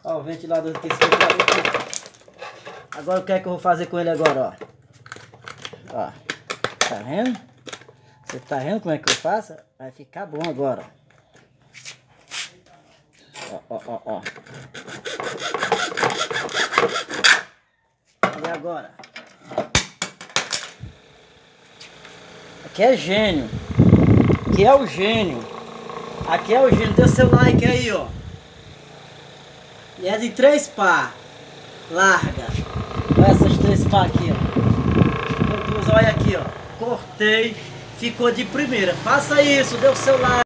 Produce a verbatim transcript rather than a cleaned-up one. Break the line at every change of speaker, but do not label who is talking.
Ó, o ventilador aqui. Agora o que é que eu vou fazer com ele agora, ó? Ó, tá vendo? Você tá vendo como é que eu faço? Vai ficar bom agora. Ó, ó, ó, ó. E agora? Aqui é gênio. Aqui é o gênio. Aqui é o gênio. Dê seu like aí, ó. E é de três pá. Larga. Olha essas três pá aqui, ó. Olha aqui, ó. Cortei. Ficou de primeira. Faça isso. Dê o seu like.